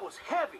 was heavy.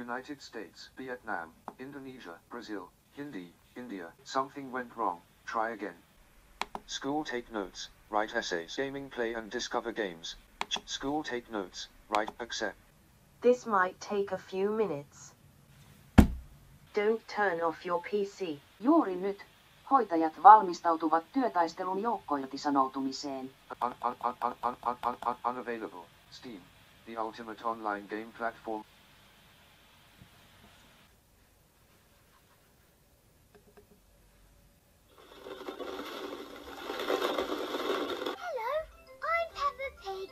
United States, Vietnam, Indonesia, Brazil, Hindi, India. Something went wrong. Try again. School take notes, write essays. Gaming, play and discover games. School take notes, write, accept. This might take a few minutes. Don't turn off your PC. Juuri nyt. Hoitajat valmistautuvat työtaistelun joukkoirtisanoutumiseen. Unavailable. Steam, the ultimate online game platform. Hello, I'm Peppa Pig.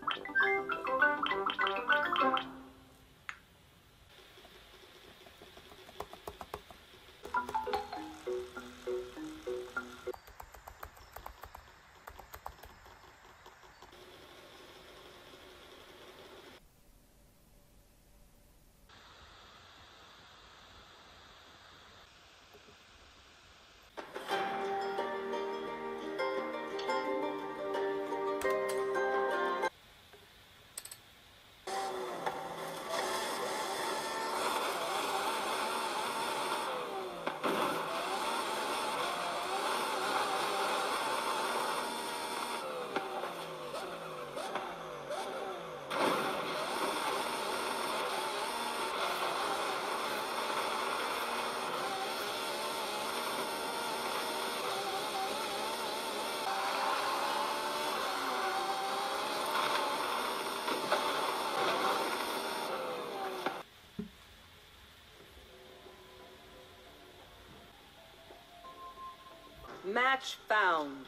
Match found.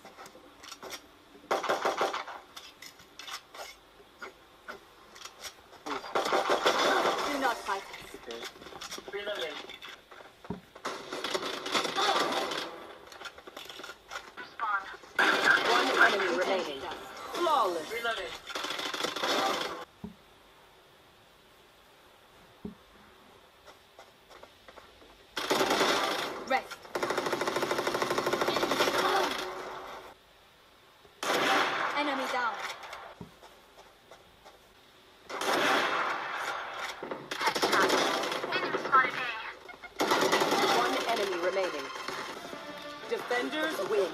Do not fight. Reloading. One enemy remaining. Flawless. Reloading. Rest. Enemy down. One enemy remaining. Defenders win.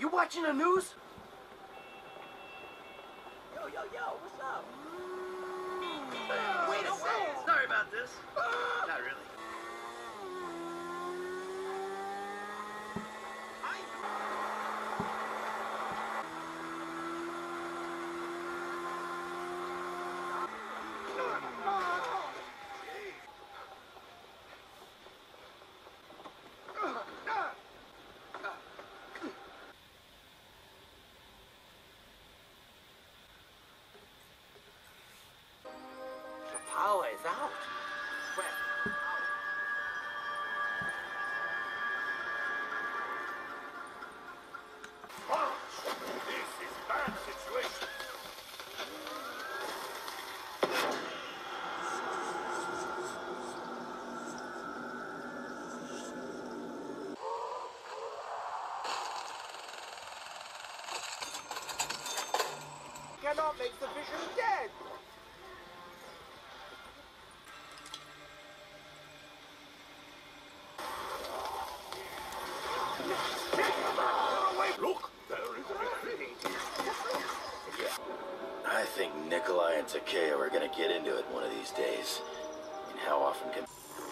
You watching the news? Yo, what's up? Wait a second. Sorry about this. Not really. Power is out. Well, This is a bad situation. cannot make the vision dead. Look, there is a retreat. I think Nikolai and Takeo are gonna get into it one of these days. And how often can...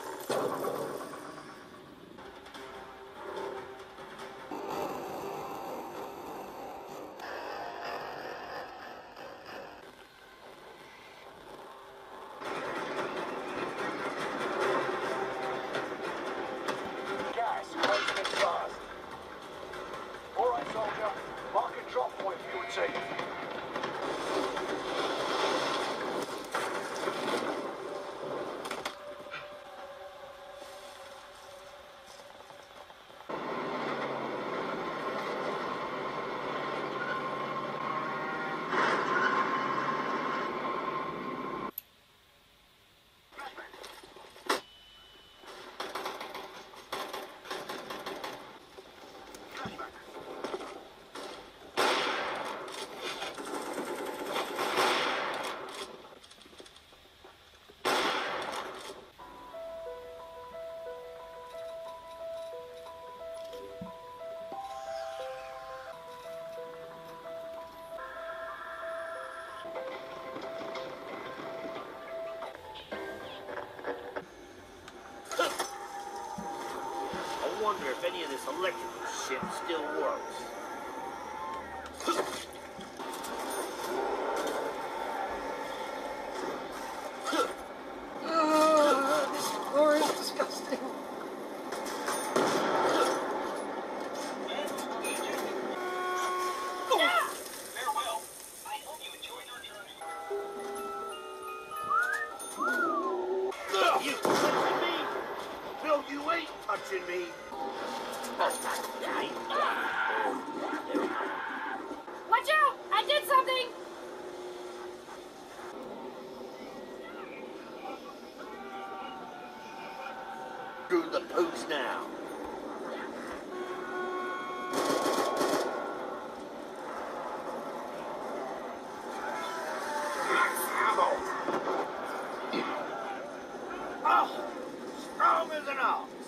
Gas, closing in fast. All right, soldier. Mark a drop point for your team. I wonder if any of this electrical shit still works. This floor is disgusting. Farewell. I hope you enjoyed your journey. You touching me? No, you ain't touching me. Watch out! I did something! Through the pooch now. Oh, strong as an ox.